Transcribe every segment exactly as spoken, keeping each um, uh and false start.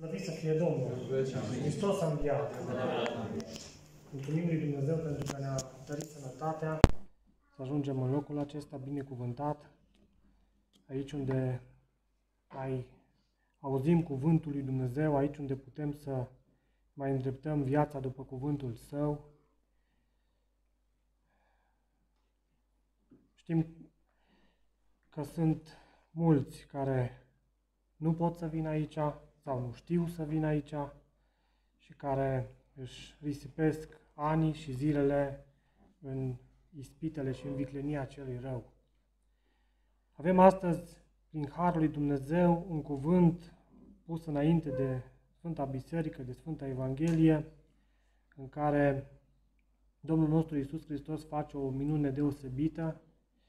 Slăvit să fie Domnul! Hristos a înviat! Mulțumim lui Dumnezeu pentru că ne-a dărit sănătatea să ajungem în locul acesta binecuvântat, aici unde mai auzim cuvântul lui Dumnezeu, aici unde putem să mai îndreptăm viața după cuvântul Său. Știm că sunt mulți care nu pot să vină aici sau nu știu să vină aici și care își risipesc anii și zilele în ispitele și în viclenia celui rău. Avem astăzi, prin Harul lui Dumnezeu, un cuvânt pus înainte de Sfânta Biserică, de Sfânta Evanghelie, în care Domnul nostru Iisus Hristos face o minune deosebită.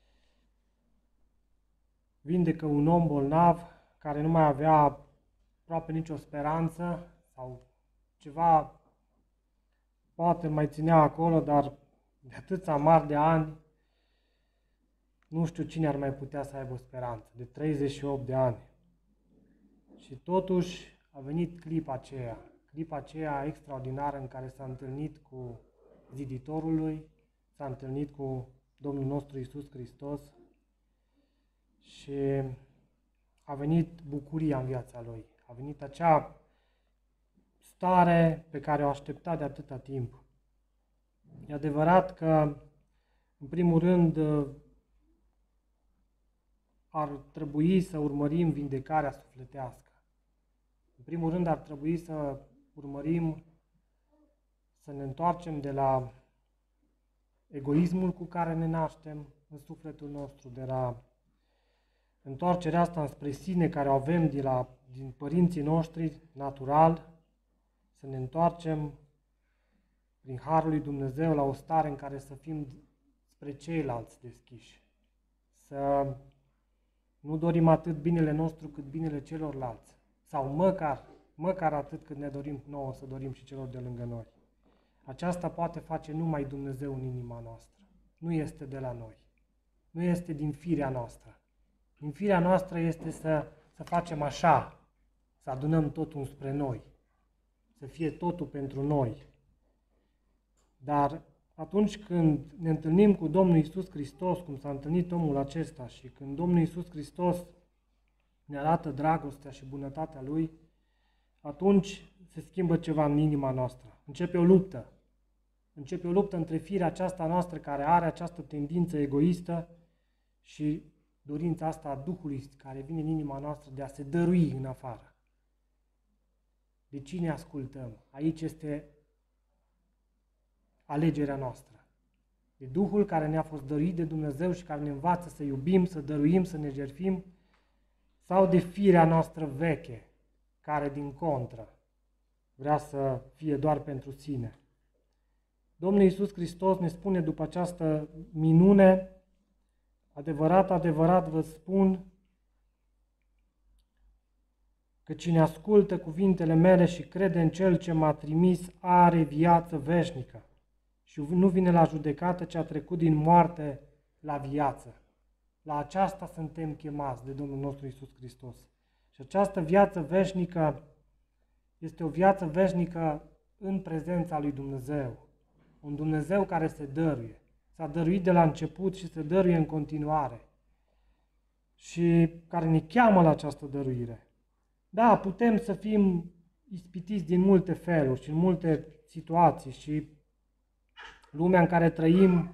Vindecă un om bolnav care nu mai avea aproape nicio speranță sau ceva poate mai ținea acolo, dar de atâția mari de ani nu știu cine ar mai putea să aibă speranță, de treizeci și opt de ani. Și totuși a venit clipa aceea, clipa aceea extraordinară în care s-a întâlnit cu Ziditorul lui, s-a întâlnit cu Domnul nostru Iisus Hristos și a venit bucuria în viața lui. A venit acea stare pe care o aștepta de atâta timp. E adevărat că, în primul rând, ar trebui să urmărim vindecarea sufletească. În primul rând ar trebui să urmărim să ne întoarcem de la egoismul cu care ne naștem în sufletul nostru, de la întoarcerea asta înspre sine care o avem de la, din părinții noștri, natural, să ne întoarcem prin Harul lui Dumnezeu la o stare în care să fim spre ceilalți deschiși. Să nu dorim atât binele nostru cât binele celorlalți. Sau măcar, măcar atât cât ne dorim nouă să dorim și celor de lângă noi. Aceasta poate face numai Dumnezeu în inima noastră. Nu este de la noi. Nu este din firea noastră. Din firea noastră este să, să facem așa, să adunăm totul spre noi, să fie totul pentru noi. Dar atunci când ne întâlnim cu Domnul Iisus Hristos, cum s-a întâlnit omul acesta, și când Domnul Iisus Hristos ne arată dragostea și bunătatea Lui, atunci se schimbă ceva în inima noastră. Începe o luptă. Începe o luptă între firea aceasta noastră care are această tendință egoistă și dorința asta a Duhului care vine în inima noastră de a se dărui în afară. De cine ascultăm? Aici este alegerea noastră. De Duhul care ne-a fost dăruit de Dumnezeu și care ne învață să iubim, să dăruim, să ne jertfim, sau de firea noastră veche, care din contră vrea să fie doar pentru sine. Domnul Iisus Hristos ne spune după această minune: adevărat, adevărat vă spun că cine ascultă cuvintele mele și crede în Cel ce m-a trimis are viață veșnică și nu vine la judecată, ci a trecut din moarte la viață. La aceasta suntem chemați de Domnul nostru Iisus Hristos. Și această viață veșnică este o viață veșnică în prezența lui Dumnezeu. Un Dumnezeu care se dăruie. S-a dăruit de la început și se dăruie în continuare. Și care ne cheamă la această dăruire. Da, putem să fim ispitiți din multe feluri și în multe situații și lumea în care trăim,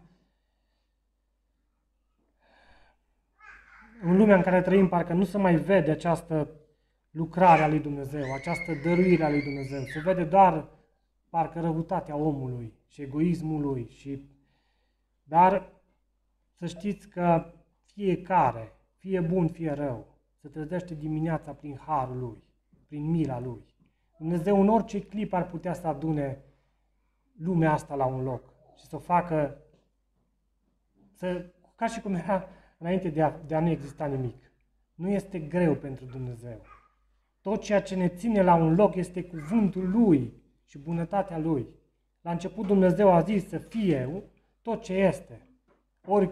în lumea în care trăim parcă nu se mai vede această lucrare a lui Dumnezeu, această dăruire a lui Dumnezeu. Se vede doar parcă răutatea omului și egoismul lui. Și... Dar să știți că fiecare, fie bun, fie rău, se trezește dimineața prin harul lui, prin mila lui. Dumnezeu în orice clip ar putea să adune lumea asta la un loc și să o facă să, ca și cum era înainte de a, de a nu exista nimic. Nu este greu pentru Dumnezeu. Tot ceea ce ne ține la un loc este cuvântul Lui și bunătatea Lui. La început Dumnezeu a zis să fie tot ce este.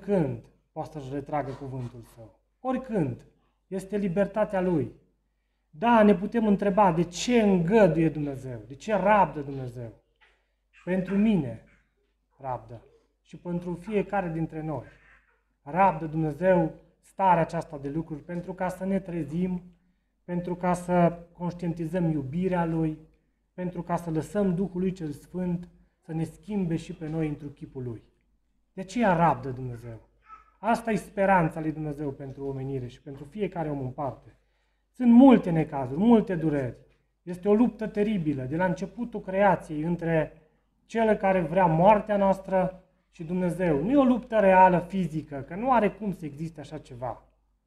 Oricând poate să-și retragă cuvântul Său. Oricând. Este libertatea Lui. Da, ne putem întreba de ce îngăduie Dumnezeu, de ce rabdă Dumnezeu. Pentru mine rabdă și pentru fiecare dintre noi. Rabdă Dumnezeu starea aceasta de lucruri pentru ca să ne trezim, pentru ca să conștientizăm iubirea Lui, pentru ca să lăsăm Duhul Lui Cel Sfânt să ne schimbe și pe noi într-un chipul Lui. De aceea rabdă Dumnezeu. Asta e speranța lui Dumnezeu pentru omenire și pentru fiecare om în parte. Sunt multe necazuri, multe dureri. Este o luptă teribilă de la începutul creației între cel care vrea moartea noastră și Dumnezeu. Nu e o luptă reală, fizică, că nu are cum să existe așa ceva.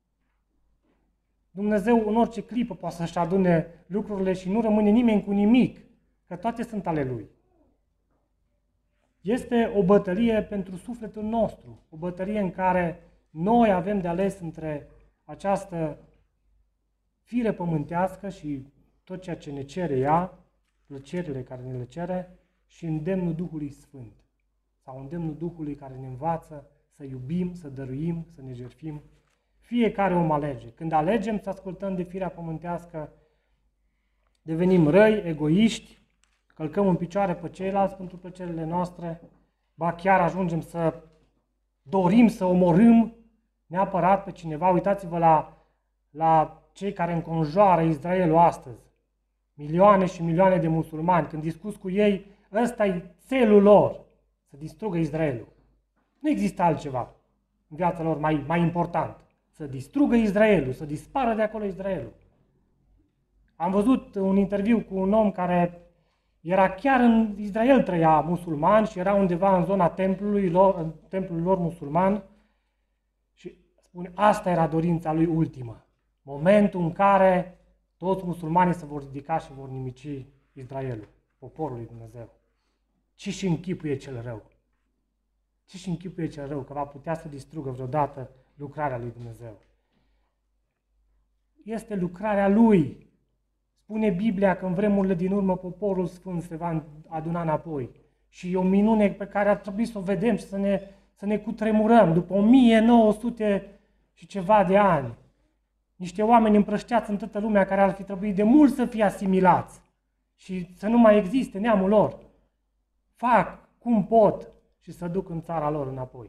Dumnezeu în orice clipă poate să-și adune lucrurile și nu rămâne nimeni cu nimic, că toate sunt ale Lui. Este o bătălie pentru sufletul nostru, o bătălie în care noi avem de ales între această fire pământească și tot ceea ce ne cere ea, plăcerile care ne le cere, și îndemnul Duhului Sfânt, sau îndemnul Duhului care ne învață să iubim, să dăruim, să ne jertfim. Fiecare om alege. Când alegem să ascultăm de firea pământească, devenim răi, egoiști, călcăm în picioare pe ceilalți pentru plăcerile noastre, ba chiar ajungem să dorim să omorâm neapărat pe cineva. Uitați-vă la, la cei care înconjoară Israelul astăzi. Milioane și milioane de musulmani. Când discuți cu ei, ăsta e țelul lor, să distrugă Israelul. Nu există altceva în viața lor mai, mai important. Să distrugă Israelul, să dispară de acolo Israelul. Am văzut un interviu cu un om care era chiar în Israel, trăia musulman și era undeva în zona templului lor, în templul lor musulman și spune, asta era dorința lui ultimă. Momentul în care toți musulmanii se vor ridica și vor nimici Israelul, poporul lui Dumnezeu. Ce și închipuie cel rău? Ce și închipuie cel rău? Că va putea să distrugă vreodată lucrarea lui Dumnezeu. Este lucrarea Lui. Spune Biblia că în vremurile din urmă poporul sfânt se va aduna înapoi. Și e o minune pe care ar trebui să o vedem și să ne, să ne cutremurăm. După o mie nouă sute și ceva de ani, niște oameni împrășteați în toată lumea care ar fi trebuit de mult să fie asimilați și să nu mai existe neamul lor, fac cum pot și să duc în țara lor înapoi.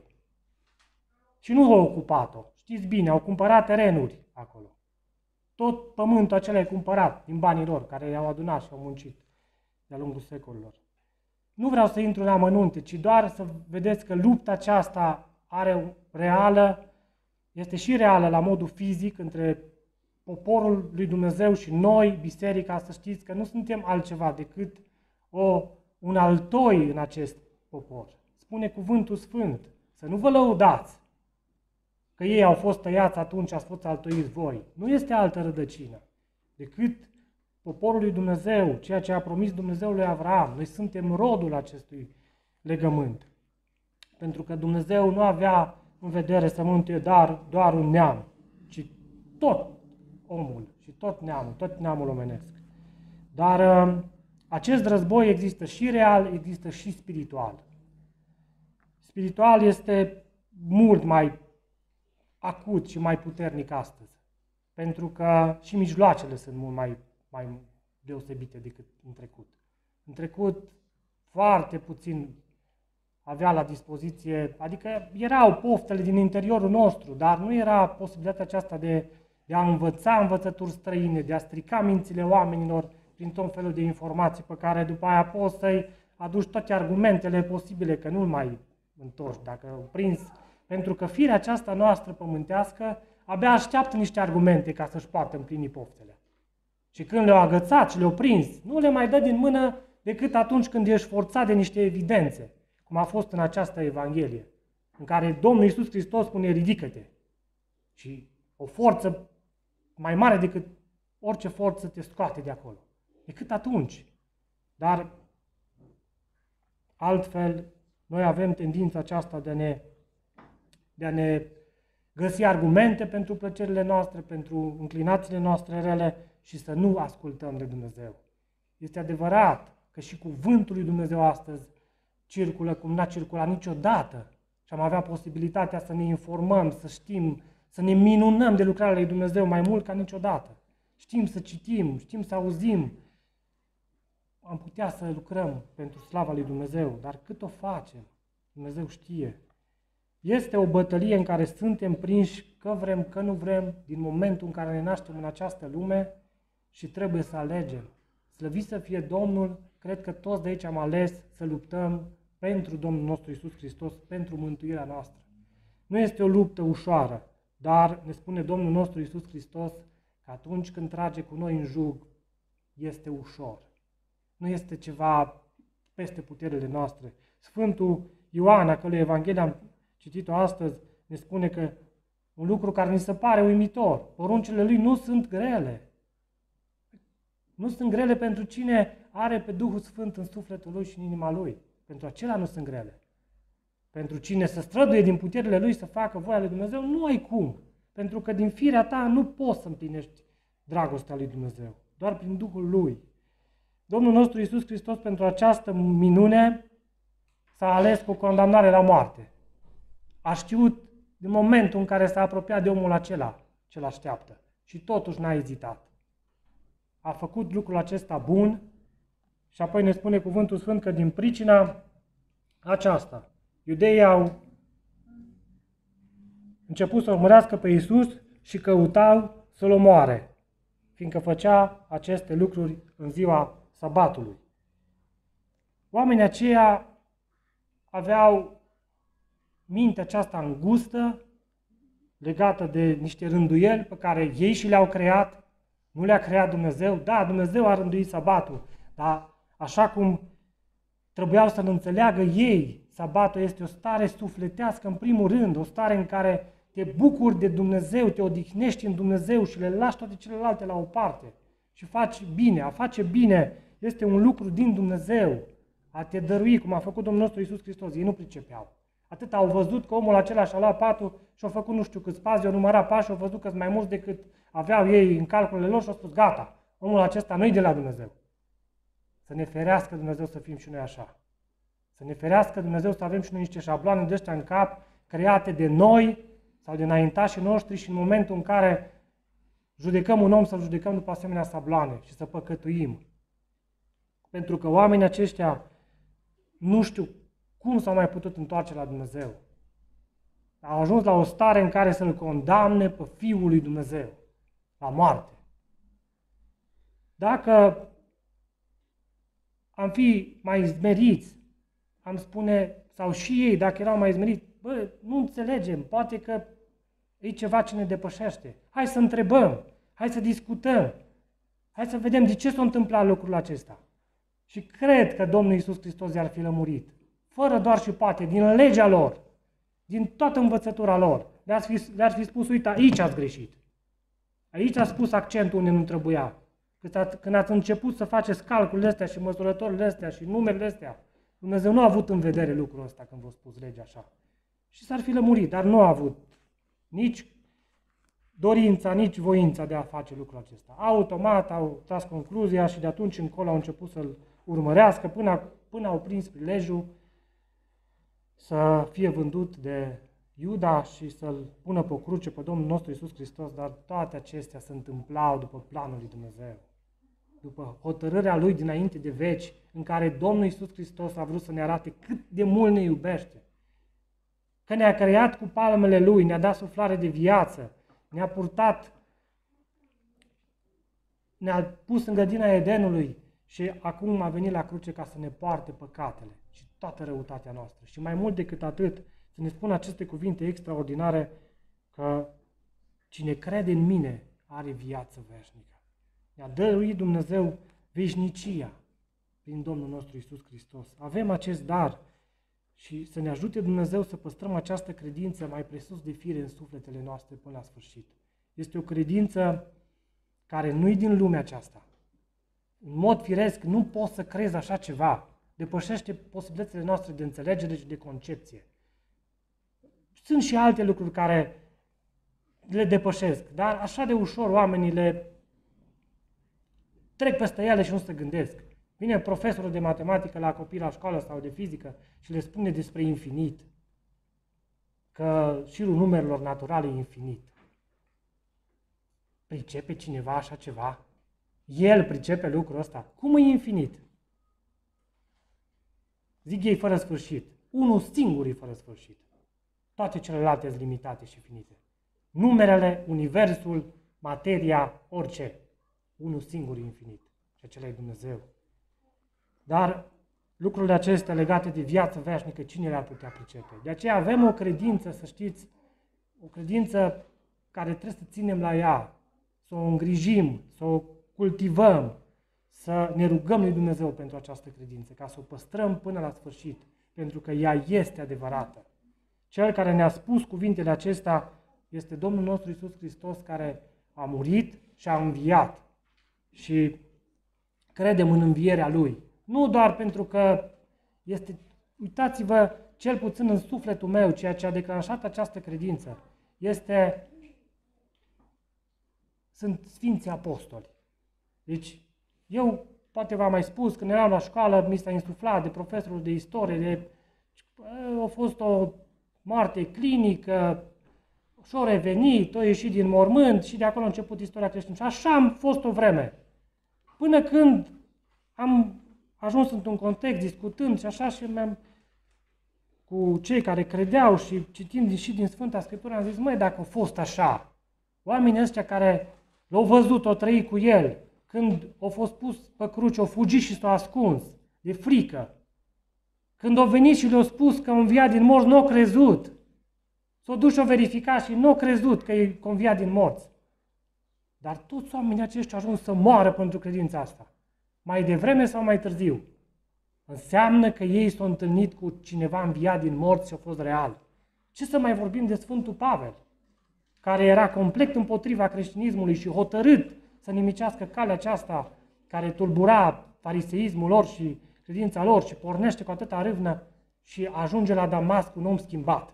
Și nu au ocupat-o. Știți bine, au cumpărat terenuri acolo. Tot pământul acela e cumpărat din banii lor, care i-au adunat și au muncit de-a lungul secolilor. Nu vreau să intru în amănunte, ci doar să vedeți că lupta aceasta are reală, este și reală la modul fizic între poporul lui Dumnezeu și noi, biserica, să știți că nu suntem altceva decât o, un altoi în acest popor. Spune cuvântul Sfânt, să nu vă lăudați că ei au fost tăiați atunci, ați fost altoiți voi. Nu este altă rădăcină decât poporul lui Dumnezeu, ceea ce a promis Dumnezeu lui Avraam. Noi suntem rodul acestui legământ. Pentru că Dumnezeu nu avea în vedere să mântuie doar, doar un neam, ci tot omul și tot neamul, tot neamul omenesc. Dar acest război există și real, există și spiritual. Spiritual este mult mai acut și mai puternic astăzi, pentru că și mijloacele sunt mult mai, mai deosebite decât în trecut. În trecut, foarte puțin avea la dispoziție, adică erau poftele din interiorul nostru, dar nu era posibilitatea aceasta de, de a învăța învățături străine, de a strica mințile oamenilor prin tot felul de informații pe care după aia poți să-i aduci toate argumentele posibile, că nu-l mai întorci dacă au prins. Pentru că firea aceasta noastră pământească abia așteaptă niște argumente ca să-și poată împlini poftele. Și când le-au agățat și le-au prins, nu le mai dă din mână decât atunci când ești forțat de niște evidențe, cum a fost în această Evanghelie, în care Domnul Iisus Hristos spune, ridică-te. Și o forță mai mare decât orice forță te scoate de acolo. Decât atunci. Dar altfel, noi avem tendința aceasta de a ne de a ne găsi argumente pentru plăcerile noastre, pentru înclinațiile noastre rele și să nu ascultăm de Dumnezeu. Este adevărat că și cuvântul lui Dumnezeu astăzi circulă cum n-a circulat niciodată și am avea posibilitatea să ne informăm, să știm, să ne minunăm de lucrarea lui Dumnezeu mai mult ca niciodată. știm să citim, știm să auzim, am putea să lucrăm pentru slava lui Dumnezeu, dar cât o facem, Dumnezeu știe. Este o bătălie în care suntem prinși, că vrem, că nu vrem, din momentul în care ne naștem în această lume și trebuie să alegem. Slăvit să fie Domnul, cred că toți de aici am ales să luptăm pentru Domnul nostru Iisus Hristos, pentru mântuirea noastră. Nu este o luptă ușoară, dar ne spune Domnul nostru Iisus Hristos că atunci când trage cu noi în jug, este ușor. Nu este ceva peste puterile noastre. Sfântul Ioan, a cărui Evanghelie am citit-o astăzi, ne spune că un lucru care ni se pare uimitor, poruncile lui nu sunt grele. Nu sunt grele pentru cine are pe Duhul Sfânt în sufletul lui și în inima lui. Pentru acela nu sunt grele. Pentru cine se străduie din puterile lui să facă voia lui Dumnezeu, nu ai cum. Pentru că din firea ta nu poți să împlinești dragostea lui Dumnezeu. Doar prin Duhul lui. Domnul nostru Iisus Hristos pentru această minune s-a ales cu condamnare la moarte. A știut din momentul în care s-a apropiat de omul acela ce l-așteaptă. Și totuși n-a ezitat. A făcut lucrul acesta bun și apoi ne spune cuvântul Sfânt că din pricina aceasta iudeii au început să urmărească pe Iisus și căutau să-L omoare, fiindcă făcea aceste lucruri în ziua sabatului. Oamenii aceia aveau mintea aceasta îngustă, legată de niște rânduieli pe care ei și le-au creat, nu le-a creat Dumnezeu. Da, Dumnezeu a rânduit sabatul, dar așa cum trebuiau să-L înțeleagă ei, sabatul este o stare sufletească în primul rând, o stare în care te bucuri de Dumnezeu, te odihnești în Dumnezeu și le lași toate celelalte la o parte și faci bine. A face bine este un lucru din Dumnezeu, a te dărui, cum a făcut Domnul nostru Iisus Hristos. Ei nu pricepeau. Atât au văzut că omul acela și-a luat patul și-a făcut nu știu câți pași, i-a numărat pași și au văzut că sunt mai mulți decât aveau ei în calculele lor și au spus, gata, omul acesta nu-i de la Dumnezeu. Să ne ferească Dumnezeu să fim și noi așa. Să ne ferească Dumnezeu să avem și noi niște șabloane de ăștia în cap, create de noi sau de înaintașii noștri și în momentul în care judecăm un om să-l judecăm după asemenea sabloane și să păcătuim. Pentru că oamenii aceștia nu știu cum s-au mai putut întoarce la Dumnezeu. Au ajuns la o stare în care să-L condamne pe Fiul lui Dumnezeu la moarte. Dacă am fi mai zmeriți, am spune, sau și ei, dacă erau mai zmeriți, bă, nu înțelegem, poate că e ceva ce ne depășește. Hai să întrebăm, hai să discutăm, hai să vedem de ce s-a întâmplat lucrul acesta. Și cred că Domnul Iisus Hristos i-ar fi lămurit, fără doar și poate, din legea lor, din toată învățătura lor. Le-ar fi, le-ar fi spus, uite, aici ați greșit. Aici ați spus accentul unde nu trebuia. Când ați început să faceți calculele astea și măsurătorile astea și numerele astea, Dumnezeu nu a avut în vedere lucrul ăsta când v-a spus legea așa. Și s-ar fi lămurit, dar nu a avut nici dorința, nici voința de a face lucrul acesta. Automat au tras concluzia și de atunci încolo au început să-L urmărească până, până au prins prilejul să fie vândut de Iuda și să-L pună pe o cruce pe Domnul nostru Iisus Hristos, dar toate acestea se întâmplau după planul lui Dumnezeu. După hotărârea Lui dinainte de veci, în care Domnul Iisus Hristos a vrut să ne arate cât de mult ne iubește. Că ne-a creat cu palmele Lui, ne-a dat suflare de viață, ne-a purtat, ne-a pus în grădina Edenului și acum a venit la cruce ca să ne poarte păcatele și toată răutatea noastră. Și mai mult decât atât, să ne spună aceste cuvinte extraordinare că cine crede în mine are viață veșnică. Ne-a dăruit Dumnezeu veșnicia prin Domnul nostru Iisus Hristos. Avem acest dar și să ne ajute Dumnezeu să păstrăm această credință mai presus de fire în sufletele noastre până la sfârșit. Este o credință care nu-i din lumea aceasta. În mod firesc nu poți să crezi așa ceva. Depășește posibilitățile noastre de înțelegere și de concepție. Sunt și alte lucruri care le depășesc, dar așa de ușor oamenii le trec peste ele și nu se gândesc. Vine profesorul de matematică la copii la școală sau de fizică și le spune despre infinit, că șirul numerelor naturale e infinit. Pricepe cineva așa ceva? El pricepe lucrul ăsta? Cum e infinit? Zic ei fără sfârșit. Unul singur e fără sfârșit. Toate celelalte sunt limitate și finite. Numerele, universul, materia, orice. Unul singur e infinit. Și acela e Dumnezeu. Dar lucrurile acestea legate de viață veșnică, cine le-ar putea pricepe? De aceea avem o credință, să știți, o credință care trebuie să ținem la ea, să o îngrijim, să o cultivăm, să ne rugăm lui Dumnezeu pentru această credință, ca să o păstrăm până la sfârșit, pentru că ea este adevărată. Cel care ne-a spus cuvintele acestea este Domnul nostru Iisus Hristos, care a murit și a înviat. Și credem în învierea Lui. Nu doar pentru că este, uitați-vă, cel puțin în sufletul meu, ceea ce a declanșat această credință, este, sunt Sfinții Apostoli. Deci, eu, poate v-am mai spus, când eram la școală, mi s-a insuflat de profesorul de istorie, de, a fost o moarte clinică, și-o revenit, o ieșit din mormânt și de acolo a început istoria creștină. Și așa am fost o vreme. Până când am ajuns într-un context discutând și așa și mi-am cu cei care credeau și citind și din Sfânta Scriptură, am zis, măi, dacă a fost așa, oamenii ăștia care l-au văzut, au trăit cu el, când a fost pus pe cruce, au fugit și s-au ascuns de frică. Când au venit și le-au spus că a înviat din morți, nu au crezut. S-au dus și au verificat și nu au crezut că e înviat din morți. Dar toți oamenii aceștia au ajuns să moară pentru credința asta. Mai devreme sau mai târziu. Înseamnă că ei s-au întâlnit cu cineva înviat din morți și a fost real. Ce să mai vorbim de Sfântul Pavel, care era complet împotriva creștinismului și hotărât să nimicească calea aceasta care tulbura fariseismul lor și credința lor și pornește cu atâta râvnă și ajunge la Damasc un om schimbat.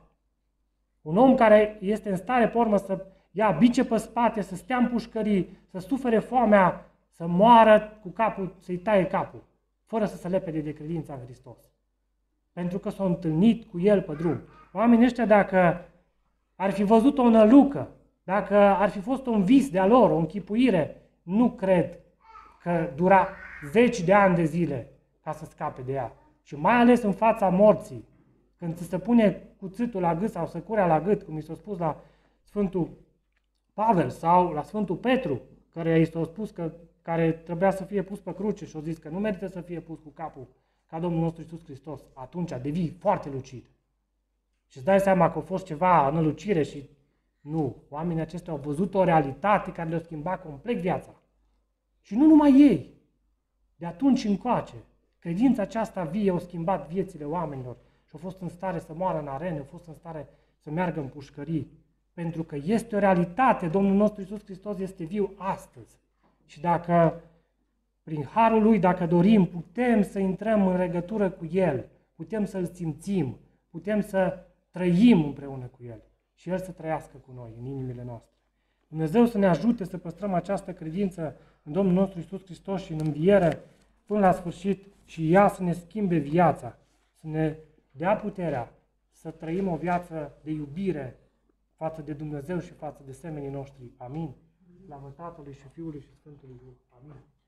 Un om care este în stare, pe urmă, să ia bice pe spate, să stea în pușcării, să sufere foamea, să moară cu capul, să-i taie capul, fără să se lepede de credința în Hristos. Pentru că s-au întâlnit cu el pe drum. Oamenii ăștia, dacă ar fi văzut o nălucă, dacă ar fi fost un vis de-a lor, o închipuire, nu cred că dura zeci de ani de zile ca să scape de ea. Și mai ales în fața morții, când ți se pune cuțitul la gât sau săcurea la gât, cum i s-a spus la Sfântul Pavel sau la Sfântul Petru, care i s-a spus că care trebuia să fie pus pe cruce și a zis că nu merită să fie pus cu capul ca Domnul nostru Iisus Hristos, atunci devii foarte lucid. Și îți dai seama că a fost ceva înălucire și nu. Oamenii aceștia au văzut o realitate care le-a schimbat complet viața. Și nu numai ei. De atunci încoace, credința aceasta vie au schimbat viețile oamenilor și au fost în stare să moară în arene, au fost în stare să meargă în pușcării. Pentru că este o realitate, Domnul nostru Iisus Hristos este viu astăzi. Și dacă, prin harul Lui, dacă dorim, putem să intrăm în legătură cu El, putem să-L simțim, putem să trăim împreună cu El și El să trăiască cu noi în inimile noastre. Dumnezeu să ne ajute să păstrăm această credință în Domnul nostru Iisus Hristos și în înviere până la sfârșit și ea să ne schimbe viața, să ne dea puterea să trăim o viață de iubire față de Dumnezeu și față de semenii noștri. Amin. Slavă Tatălui și Fiului și Sfântului Duh. Amin.